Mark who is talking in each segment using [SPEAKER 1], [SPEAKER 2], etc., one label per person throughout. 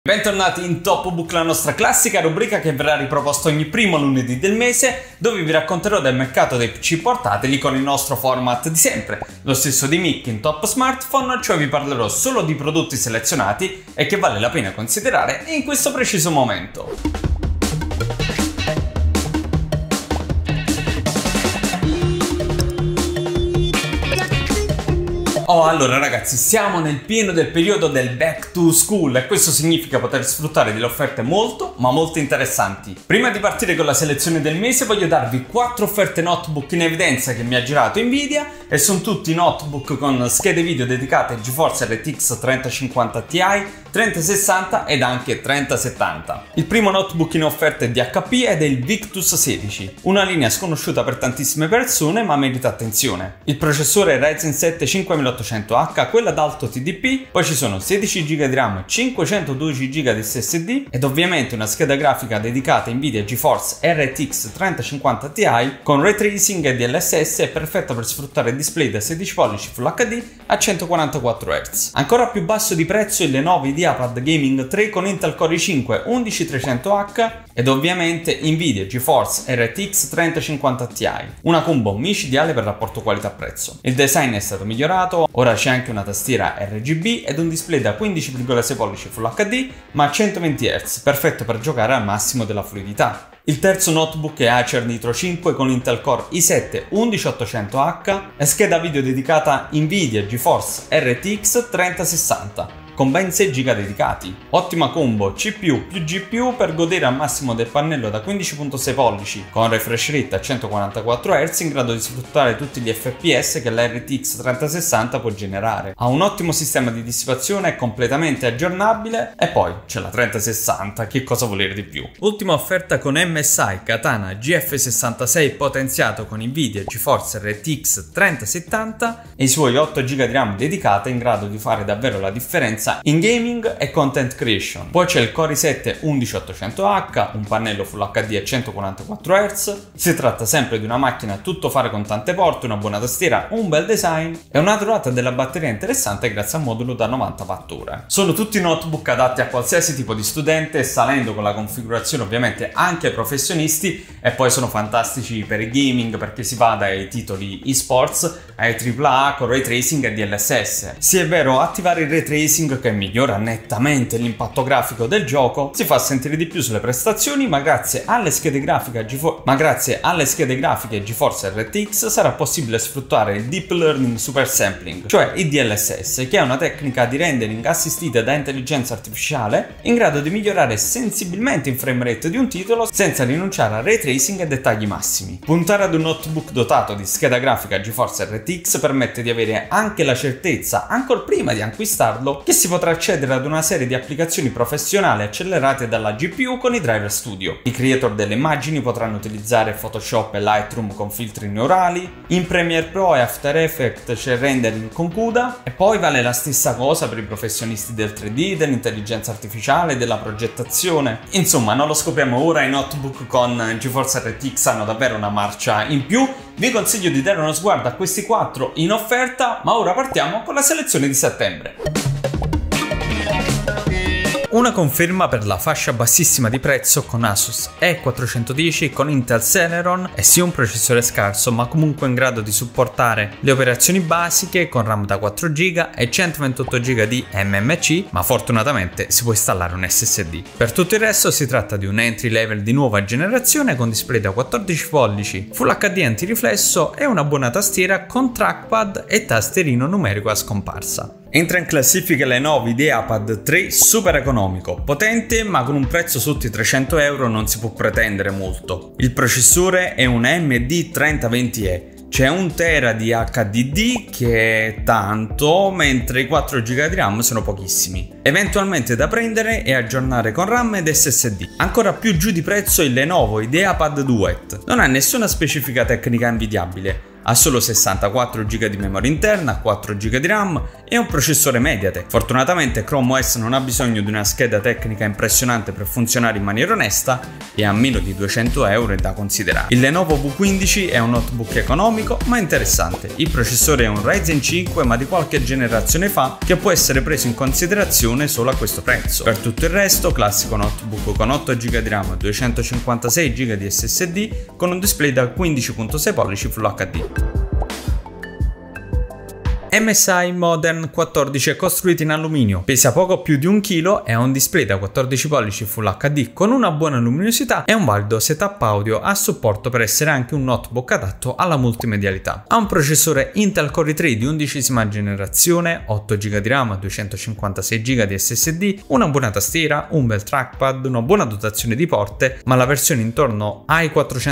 [SPEAKER 1] Bentornati in Top Book, la nostra classica rubrica che verrà riproposta ogni primo lunedì del mese, dove vi racconterò del mercato dei PC portatili con il nostro format di sempre, lo stesso di Mick in Top Smartphone, cioè vi parlerò solo di prodotti selezionati e che vale la pena considerare in questo preciso momento. Allora ragazzi, siamo nel pieno del periodo del back to school e questo significa poter sfruttare delle offerte molto interessanti. Prima di partire con la selezione del mese voglio darvi 4 offerte notebook in evidenza che mi ha girato Nvidia e sono tutti notebook con schede video dedicate GeForce RTX 3050 Ti, 3060 ed anche 3070. Il primo notebook in offerta è di HP ed è il Victus 16, una linea sconosciuta per tantissime persone ma merita attenzione. Il processore è Ryzen 7 5800H, quello ad alto TDP, poi ci sono 16 GB di RAM, 512 GB di SSD ed ovviamente una scheda grafica dedicata a Nvidia GeForce RTX 3050 Ti con ray tracing e DLSS, è perfetta per sfruttare display da 16 pollici Full HD a 144 Hz. Ancora più basso di prezzo il Lenovo IdeaPad Gaming 3 con Intel Core i5 11300H ed ovviamente Nvidia GeForce RTX 3050 Ti, una combo micidiale per rapporto qualità-prezzo. Il design è stato migliorato, ora c'è anche una tastiera RGB ed un display da 15,6 pollici Full HD ma a 120 Hz, perfetto per giocare al massimo della fluidità. Il terzo notebook è Acer Nitro 5 con Intel Core i7 11800H e scheda video dedicata Nvidia GeForce RTX 3060 con ben 6 GB dedicati. Ottima combo CPU più GPU per godere al massimo del pannello da 15.6 pollici con refresh rate a 144 Hz in grado di sfruttare tutti gli FPS che la RTX 3060 può generare. Ha un ottimo sistema di dissipazione, è completamente aggiornabile e poi c'è la 3060, che cosa volere di più. Ultima offerta con MSI Katana GF66 potenziato con Nvidia GeForce RTX 3070 e i suoi 8 GB di RAM dedicata in grado di fare davvero la differenza in gaming e content creation. Poi c'è il Core i7 11800H, un pannello Full HD a 144 Hz. Si tratta sempre di una macchina a tutto fare con tante porte, una buona tastiera, un bel design e una durata della batteria interessante grazie al modulo da 90 Wh. Sono tutti notebook adatti a qualsiasi tipo di studente, salendo con la configurazione ovviamente anche ai professionisti, e poi sono fantastici per il gaming perché si va dai titoli eSports ai AAA con ray tracing e DLSS. Sì, è vero, attivare il ray tracing che migliora nettamente l'impatto grafico del gioco si fa sentire di più sulle prestazioni, ma grazie alle schede grafiche GeForce RTX sarà possibile sfruttare il Deep Learning Super Sampling, cioè il DLSS, che è una tecnica di rendering assistita da intelligenza artificiale in grado di migliorare sensibilmente il frame rate di un titolo senza rinunciare a ray tracing e dettagli massimi. Puntare ad un notebook dotato di scheda grafica GeForce RTX permette di avere anche la certezza, ancora prima di acquistarlo, che si potrà accedere ad una serie di applicazioni professionali accelerate dalla GPU con i driver studio. I creator delle immagini potranno utilizzare Photoshop e Lightroom con filtri neurali, in Premiere Pro e After Effects c'è il rendering con CUDA e poi vale la stessa cosa per i professionisti del 3D, dell'intelligenza artificiale, della progettazione. Insomma, non lo scopriamo ora, i notebook con GeForce RTX hanno davvero una marcia in più. Vi consiglio di dare uno sguardo a questi 4 in offerta, ma ora partiamo con la selezione di settembre. Una conferma per la fascia bassissima di prezzo con Asus E410 con Intel Celeron e sia un processore scarso ma comunque in grado di supportare le operazioni basiche con RAM da 4 GB e 128 GB di MMC, ma fortunatamente si può installare un SSD. Per tutto il resto si tratta di un entry level di nuova generazione con display da 14 pollici, Full HD antiriflesso e una buona tastiera con trackpad e tastierino numerico a scomparsa. Entra in classifica Lenovo IdeaPad 3 super economico, potente ma con un prezzo sotto i 300 euro non si può pretendere molto. Il processore è un AMD 3020E, c'è 1 tera di HDD che è tanto, mentre i 4 GB di RAM sono pochissimi. Eventualmente da prendere e aggiornare con RAM ed SSD. Ancora più giù di prezzo il Lenovo IdeaPad Duet. Non ha nessuna specifica tecnica invidiabile, Ha solo 64 GB di memoria interna, 4 GB di RAM e un processore Mediatek. Fortunatamente Chrome OS non ha bisogno di una scheda tecnica impressionante per funzionare in maniera onesta e a meno di 200 euro è da considerare. Il Lenovo V15 è un notebook economico ma interessante. Il processore è un Ryzen 5 ma di qualche generazione fa che può essere preso in considerazione solo a questo prezzo. Per tutto il resto, classico notebook con 8 GB di RAM, 256 GB di SSD con un display da 15.6 pollici Full HD. MSI Modern 14 è costruito in alluminio, pesa poco più di 1 kg e ha un display da 14 pollici Full HD con una buona luminosità e un valido setup audio a supporto per essere anche un notebook adatto alla multimedialità. Ha un processore Intel Core i3 di 11ª generazione, 8 GB di RAM, 256 GB di SSD, una buona tastiera, un bel trackpad, una buona dotazione di porte, ma la versione intorno ai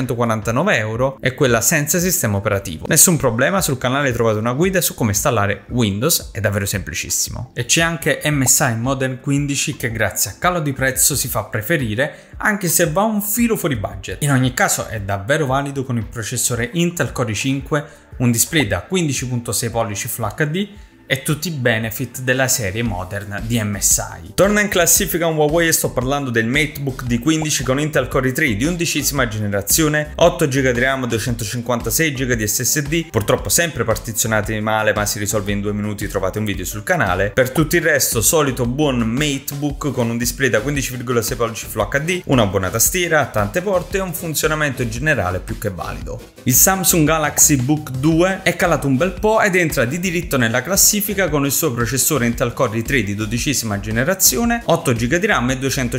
[SPEAKER 1] 449 euro è quella senza sistema operativo. Nessun problema, sul canale trovate una guida su come installare Windows, è davvero semplicissimo. E c'è anche MSI Modern 15 che grazie a calo di prezzo si fa preferire anche se va un filo fuori budget. In ogni caso è davvero valido con il processore Intel Core i5, un display da 15.6 pollici Full HD e tutti i benefit della serie Modern di MSI. Torna in classifica un Huawei e sto parlando del MateBook D15 con Intel Core i3 di 11ª generazione, 8 GB di RAM, 256 GB di SSD, purtroppo sempre partizionati male ma si risolve in 2 minuti, trovate un video sul canale. Per tutto il resto solito buon MateBook con un display da 15,6 pollici Full HD, una buona tastiera, tante porte e un funzionamento generale più che valido. Il Samsung Galaxy Book 2 è calato un bel po' ed entra di diritto nella classifica con il suo processore Intel Core i3 di 12ª generazione, 8 GB di RAM e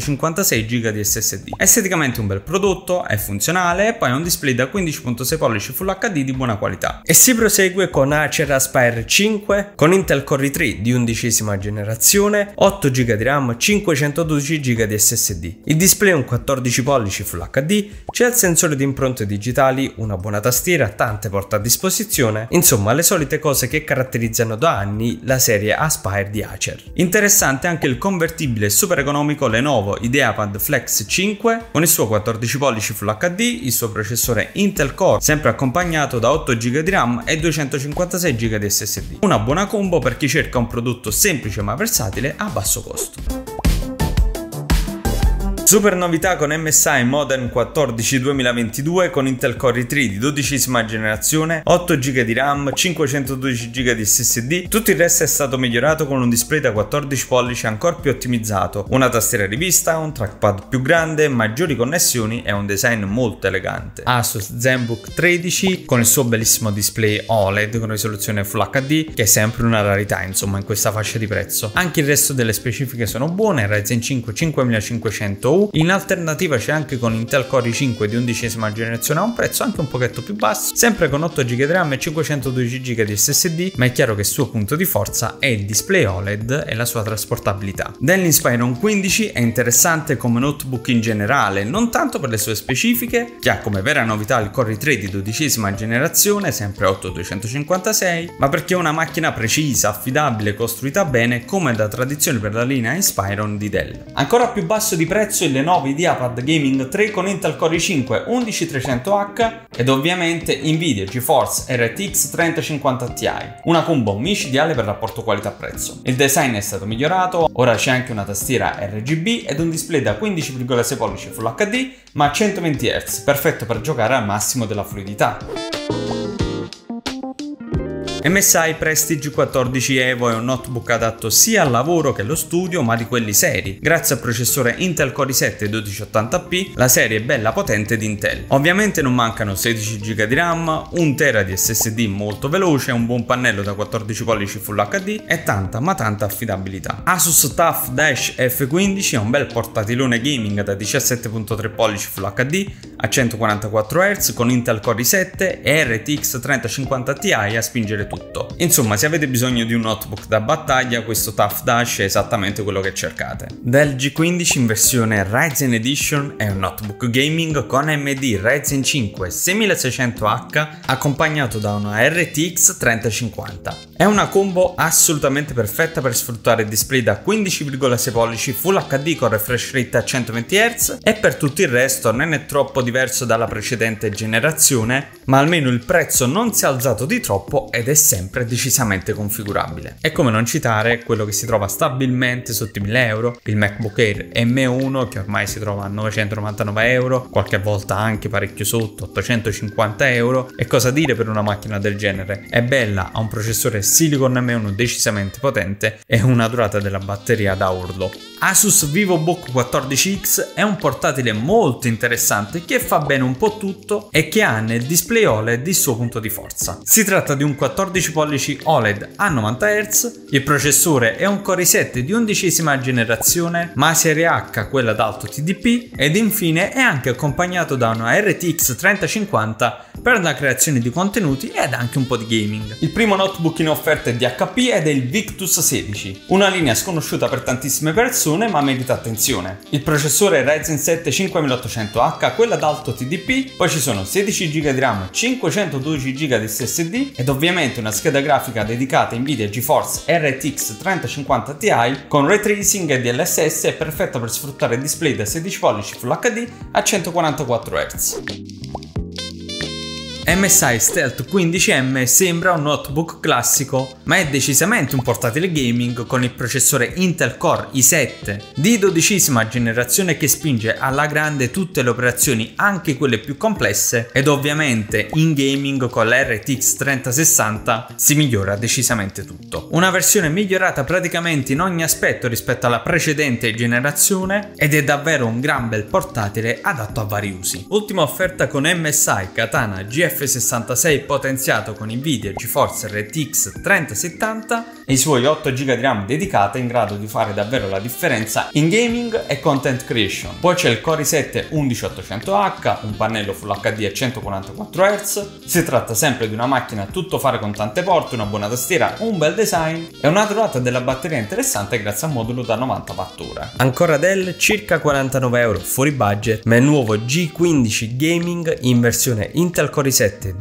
[SPEAKER 1] 256 GB di SSD. Esteticamente un bel prodotto, è funzionale e poi ha un display da 15.6 pollici Full HD di buona qualità. E si prosegue con Acer Aspire 5 con Intel Core i3 di 11ª generazione, 8 GB di RAM, 512 GB di SSD. Il display è un 14 pollici Full HD, c'è il sensore di impronte digitali, una buona tastiera, tante porte a disposizione, insomma le solite cose che caratterizzano da anni la serie Aspire di Acer. Interessante anche il convertibile super economico Lenovo IdeaPad Flex 5 con il suo 14 pollici Full HD, il suo processore Intel Core sempre accompagnato da 8 GB di RAM e 256 GB di SSD. Una buona combo per chi cerca un prodotto semplice ma versatile a basso costo. Super novità con MSI Modern 14 2022 con Intel Core i3 di 12ª generazione, 8 GB di RAM, 512 GB di SSD, tutto il resto è stato migliorato con un display da 14 pollici ancora più ottimizzato, una tastiera rivista, un trackpad più grande, maggiori connessioni e un design molto elegante. Asus ZenBook 13 con il suo bellissimo display OLED con risoluzione Full HD che è sempre una rarità insomma in questa fascia di prezzo. Anche il resto delle specifiche sono buone, Ryzen 5 5500U. In alternativa c'è anche con Intel Core i5 di 11ª generazione a un prezzo anche un pochetto più basso, sempre con 8 GB di RAM e 512 GB di SSD, ma è chiaro che il suo punto di forza è il display OLED e la sua trasportabilità. Dell'Inspiron 15 è interessante come notebook in generale, non tanto per le sue specifiche, che ha come vera novità il Core i3 di 12ª generazione, sempre 8256, ma perché è una macchina precisa, affidabile, costruita bene come da tradizione per la linea Inspiron di Dell. Ancora più basso di prezzo il Lenovo IdeaPad Gaming 3 con Intel Core i5 11300H ed ovviamente Nvidia GeForce RTX 3050 Ti, una combo micidiale per rapporto qualità-prezzo. Il design è stato migliorato, ora c'è anche una tastiera RGB ed un display da 15,6 pollici Full HD ma a 120 Hz, perfetto per giocare al massimo della fluidità. MSI Prestige 14 Evo è un notebook adatto sia al lavoro che allo studio, ma di quelli seri. Grazie al processore Intel Core i7 1280p, la serie è bella potente di Intel. Ovviamente non mancano 16 GB di RAM, 1 TB di SSD molto veloce, un buon pannello da 14 pollici Full HD e tanta ma tanta affidabilità. Asus TUF Dash F15 è un bel portatilone gaming da 17.3 pollici Full HD a 144 Hz con Intel Core i7 e RTX 3050 Ti a spingere tutto. Insomma, se avete bisogno di un notebook da battaglia, questo Tough Dash è esattamente quello che cercate. Dell G15 in versione Ryzen Edition è un notebook gaming con AMD Ryzen 5 6600H accompagnato da una RTX 3050. È una combo assolutamente perfetta per sfruttare display da 15,6 pollici Full HD con refresh rate a 120 Hz e per tutto il resto non è troppo diverso dalla precedente generazione, ma almeno il prezzo non si è alzato di troppo ed è sempre decisamente configurabile. E come non citare quello che si trova stabilmente sotto i 1000 euro, il MacBook Air M1 che ormai si trova a 999 euro, qualche volta anche parecchio sotto, 850 euro. E cosa dire per una macchina del genere? È bella, ha un processore Silicon M1 decisamente potente e una durata della batteria da urlo. Asus VivoBook 14X è un portatile molto interessante che fa bene un po' tutto e che ha nel display OLED il suo punto di forza. Si tratta di un 14 pollici OLED a 90 Hz, il processore è un Core i7 di 11ª generazione, ma serie H, quella ad alto TDP, ed infine è anche accompagnato da una RTX 3050 per la creazione di contenuti ed anche un po' di gaming. Il primo notebook in offerta è di HP ed è il Victus 16, una linea sconosciuta per tantissime persone ma merita attenzione. Il processore è Ryzen 7 5800H, quella ad alto TDP, poi ci sono 16 GB di RAM, 512 GB di SSD ed ovviamente una scheda grafica dedicata Nvidia GeForce RTX 3050 Ti con ray tracing e DLSS, è perfetta per sfruttare display da 16 pollici Full HD a 144 Hz. MSI Stealth 15M sembra un notebook classico, ma è decisamente un portatile gaming con il processore Intel Core i7 di 12ª generazione che spinge alla grande tutte le operazioni, anche quelle più complesse, ed ovviamente in gaming con la RTX 3060 si migliora decisamente tutto. Una versione migliorata praticamente in ogni aspetto rispetto alla precedente generazione ed è davvero un gran bel portatile adatto a vari usi. Ultima offerta con MSI Katana GF66 potenziato con Nvidia GeForce RTX 3070 e i suoi 8 GB di RAM dedicata in grado di fare davvero la differenza in gaming e content creation. Poi c'è il Core i7 11800H, un pannello Full HD a 144 Hz, si tratta sempre di una macchina a tutto fare con tante porte, una buona tastiera, un bel design e una durata della batteria interessante grazie a un modulo da 90 Wh. Ancora Dell, circa 49 euro fuori budget, ma il nuovo G15 Gaming in versione Intel Core i7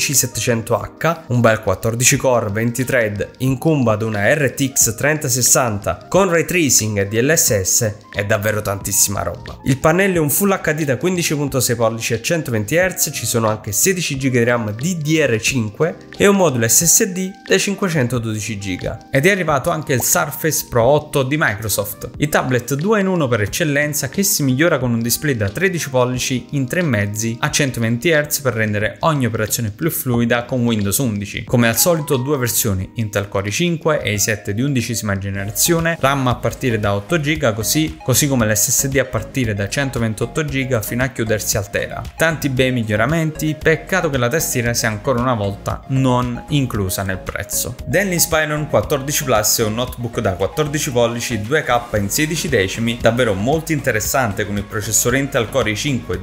[SPEAKER 1] 12700H, un bel 14 core 20 thread in combo ad una RTX 3060 con ray tracing e DLSS, è davvero tantissima roba. Il pannello è un Full HD da 15.6 pollici a 120 Hz, ci sono anche 16 GB di RAM DDR5 e un modulo SSD da 512 GB. Ed è arrivato anche il Surface Pro 8 di Microsoft, il tablet 2 in 1 per eccellenza che si migliora con un display da 13 pollici in 3,5 a 120 Hz per rendere ogni operazione più fluida con Windows 11. Come al solito due versioni, Intel Core i5 e i7 di 11ª generazione, RAM a partire da 8 GB così come l'SSD a partire da 128 GB fino a chiudersi al tera. Tanti bei miglioramenti, peccato che la tastiera sia ancora una volta non inclusa nel prezzo. Dell Inspiron 14 Plus è un notebook da 14 pollici 2K in 16 decimi, davvero molto interessante con il processore Intel Core i5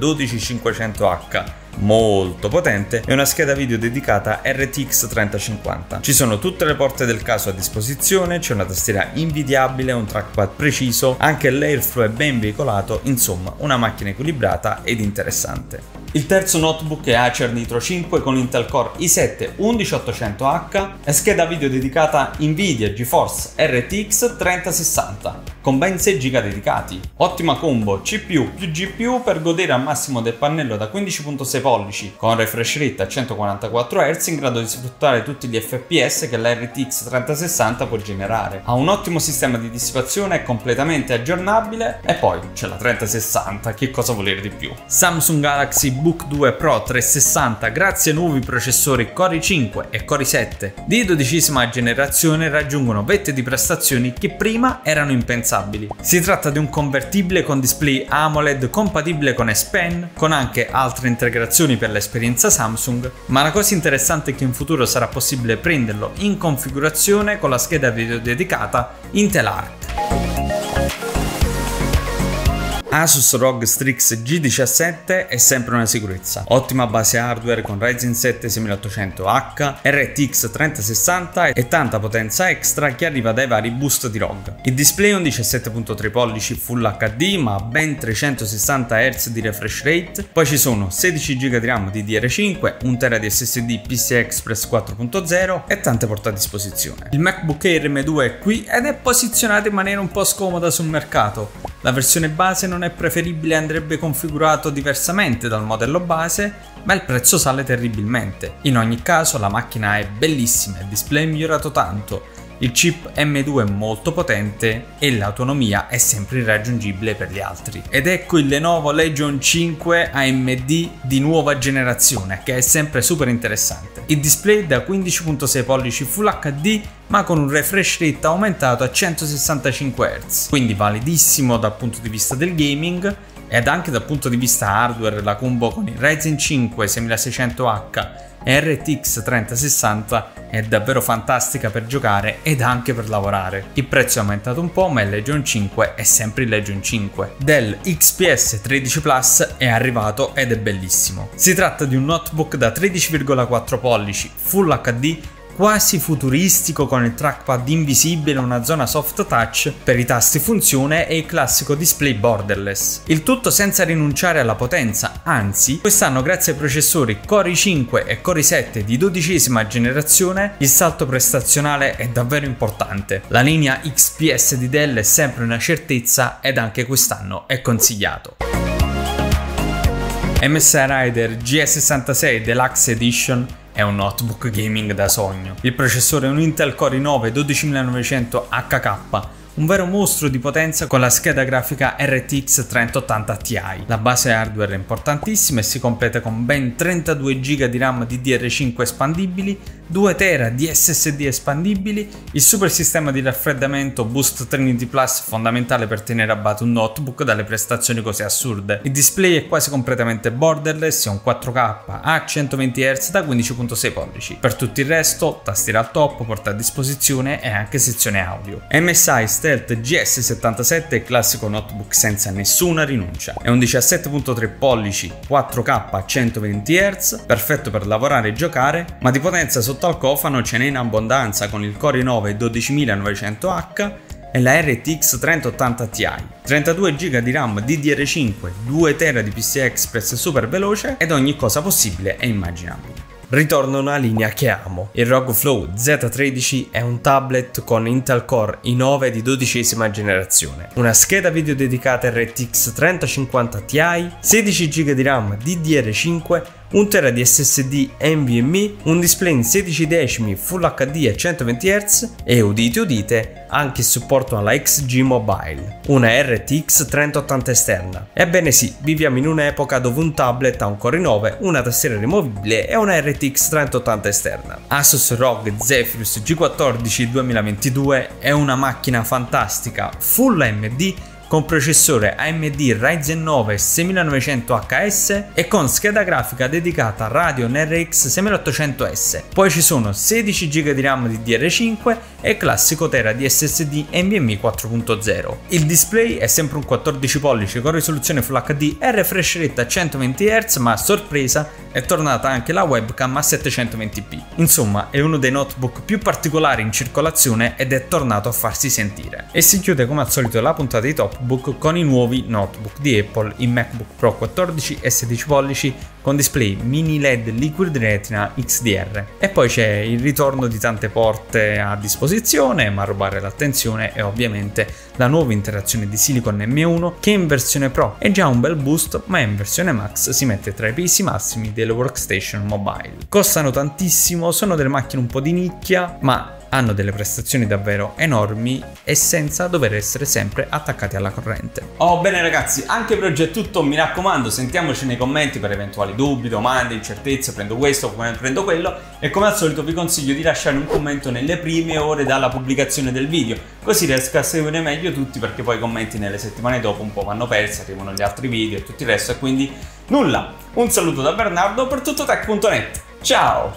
[SPEAKER 1] 12500H molto potente e una scheda video dedicata RTX 3050. Ci sono tutte le porte del caso a disposizione, c'è una tastiera invidiabile, un trackpad preciso, anche l'airflow è ben veicolato, insomma una macchina equilibrata ed interessante. Il terzo notebook è Acer Nitro 5 con Intel Core i7 11800H e scheda video dedicata Nvidia GeForce RTX 3060 con ben 6 GB dedicati. Ottima combo CPU più GPU per godere al massimo del pannello da 15.6 pollici con refresh rate a 144 Hz in grado di sfruttare tutti gli FPS che la RTX 3060 può generare. Ha un ottimo sistema di dissipazione, è completamente aggiornabile e poi c'è la 3060, che cosa volere di più. Samsung Galaxy Book 2 Pro 360 grazie ai nuovi processori Core i5 e Core i7 di 12ª generazione raggiungono vette di prestazioni che prima erano impensabili. Si tratta di un convertibile con display AMOLED compatibile con S Pen, con anche altre integrazioni per l'esperienza Samsung, ma la cosa interessante è che in futuro sarà possibile prenderlo in configurazione con la scheda video dedicata Intel Arc. Asus ROG Strix G17 è sempre una sicurezza. Ottima base hardware con Ryzen 7 6800H, RTX 3060 e tanta potenza extra che arriva dai vari boost di ROG. Il display è un 17.3 pollici Full HD ma ben 360 Hz di refresh rate, poi ci sono 16 GB di RAM DDR5, 1 TB di SSD PCI Express 4.0 e tante porte a disposizione. Il MacBook Air M2 è qui ed è posizionato in maniera un po' scomoda sul mercato. La versione base non è preferibile e andrebbe configurato diversamente dal modello base, ma il prezzo sale terribilmente. In ogni caso la macchina è bellissima, il display è migliorato tanto, il chip M2 è molto potente e l'autonomia è sempre irraggiungibile per gli altri. Ed ecco il Lenovo Legion 5 AMD di nuova generazione, che è sempre super interessante. Il display da 15.6 pollici Full HD ma con un refresh rate aumentato a 165 Hz, quindi validissimo dal punto di vista del gaming ed anche dal punto di vista hardware. La combo con il Ryzen 5 6600H e RTX 3060 è davvero fantastica per giocare ed anche per lavorare. Il prezzo è aumentato un po', ma il Legion 5 è sempre il Legion 5. Dell XPS 13 Plus è arrivato ed è bellissimo. Si tratta di un notebook da 13,4 pollici Full HD quasi futuristico con il trackpad invisibile e una zona soft touch per i tasti funzione e il classico display borderless. Il tutto senza rinunciare alla potenza, anzi quest'anno grazie ai processori Core i5 e Core i7 di 12ª generazione il salto prestazionale è davvero importante. La linea XPS di Dell è sempre una certezza ed anche quest'anno è consigliato. MSI Rider G66 Deluxe Edition è un notebook gaming da sogno. Il processore è un Intel Core i9 12900 HK, un vero mostro di potenza con la scheda grafica RTX 3080 Ti. La base hardware è importantissima e si completa con ben 32 GB di RAM DDR5 espandibili, 2 TB di SSD espandibili, il super sistema di raffreddamento Boost Trinity Plus fondamentale per tenere a bada un notebook dalle prestazioni così assurde. Il display è quasi completamente borderless, è un 4K a 120 Hz da 15.6 pollici. Per tutto il resto, tastiera al top, porta a disposizione e anche sezione audio. MSI Stealth GS77 è il classico notebook senza nessuna rinuncia. È un 17.3 pollici 4K a 120 Hz, perfetto per lavorare e giocare, ma di potenza sotto al cofano ce n'è in abbondanza con il Core i9 12900H e la RTX 3080 Ti. 32 GB di RAM DDR5, 2 TB di PCI Express super veloce ed ogni cosa possibile e immaginabile. Ritorna una linea che amo. Il ROG Flow Z13 è un tablet con Intel Core i9 di 12ª generazione, una scheda video dedicata RTX 3050 Ti, 16 GB di RAM DDR5, 1 TB di SSD NVMe, un display in 16 decimi Full HD a 120 Hz e udite udite anche il supporto alla XG Mobile, una RTX 3080 esterna. Ebbene sì, viviamo in un'epoca dove un tablet ha un Core i9, una tastiera rimovibile e una RTX 3080 esterna. Asus ROG Zephyrus G14 2022 è una macchina fantastica, Full AMD con processore AMD Ryzen 9 6900HS e con scheda grafica dedicata Radeon RX 6800S. Poi ci sono 16 GB di RAM DDR5 e classico tera di SSD NVMe 4.0. Il display è sempre un 14 pollici con risoluzione Full HD e refresh rate a 120 Hz, ma a sorpresa è tornata anche la webcam a 720p. Insomma, è uno dei notebook più particolari in circolazione ed è tornato a farsi sentire. E si chiude come al solito la puntata di Topbook con i nuovi notebook di Apple, il MacBook Pro 14 e 16 pollici con display mini LED Liquid Retina XDR. E poi c'è il ritorno di tante porte a disposizione, ma a rubare l'attenzione è ovviamente la nuova interazione di Silicon M1 che in versione Pro è già un bel boost, ma in versione Max si mette tra i pesi massimi delle workstation mobile. Costano tantissimo, sono delle macchine un po' di nicchia, ma hanno delle prestazioni davvero enormi e senza dover essere sempre attaccati alla corrente. Oh, bene ragazzi, anche per oggi è tutto, mi raccomando sentiamoci nei commenti per eventuali dubbi, domande, incertezze, prendo questo, prendo quello, e come al solito vi consiglio di lasciare un commento nelle prime ore dalla pubblicazione del video, così riesco a seguire meglio tutti, perché poi i commenti nelle settimane dopo un po' vanno persi, arrivano gli altri video e tutto il resto, e quindi nulla, un saluto da Bernardo per tuttotech.net, ciao!